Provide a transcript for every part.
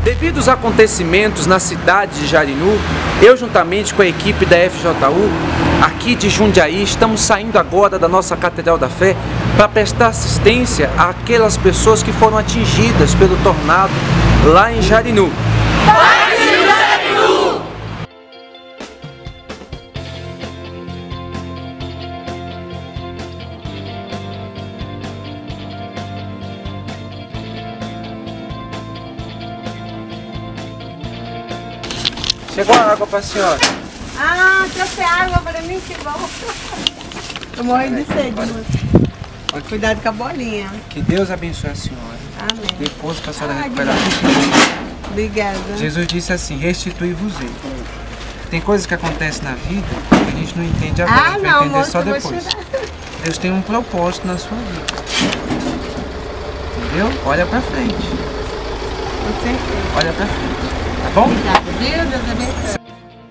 Devido aos acontecimentos na cidade de Jarinu, eu juntamente com a equipe da FJU, aqui de Jundiaí, estamos saindo agora da nossa Catedral da Fé para prestar assistência àquelas pessoas que foram atingidas pelo tornado lá em Jarinu. Chegou a água para a senhora? Ah, trouxe água para mim, que bom. Tô morrendo de sede, moço. Cuidado com a bolinha. Que Deus abençoe a senhora. Amém. Dê força para a senhora recuperar. Obrigada. Jesus disse assim, restitui-vos-ei. Tem coisas que acontecem na vida que a gente não entende agora, a gente vai entender moço, só depois. Deus tem um propósito na sua vida. Entendeu? Olha para frente. Com certeza. Olha para frente. Tá bom? Obrigada, viu? Deus abençoe.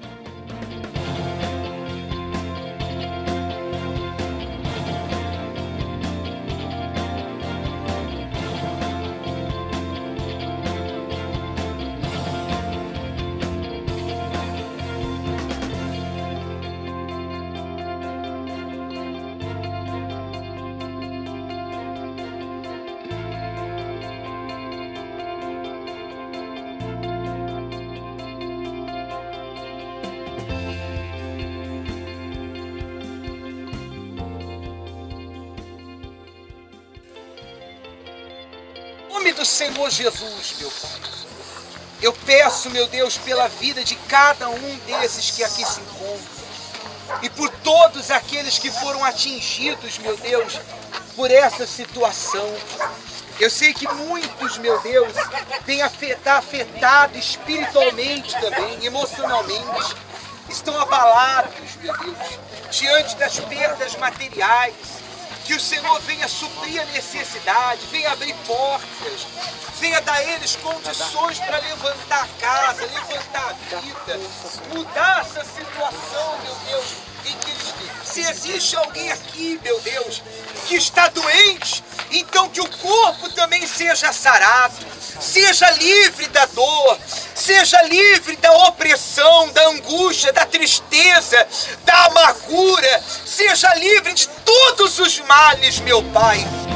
Em nome do Senhor Jesus, meu Pai, eu peço, meu Deus, pela vida de cada um desses que aqui se encontram e por todos aqueles que foram atingidos, meu Deus, por essa situação. Eu sei que muitos, meu Deus, têm afetado espiritualmente também, emocionalmente, estão abalados, meu Deus, diante das perdas materiais. Que o Senhor venha suprir a necessidade, venha abrir portas, venha dar a eles condições para levantar a casa, levantar a vida, mudar essa situação, meu Deus, em que eles vivem. Se existe alguém aqui, meu Deus, que está doente, então que o corpo também seja sarado, seja livre da dor, seja livre da opressão, da angústia, da tristeza, da amargura, seja livre de todos os males, meu Pai.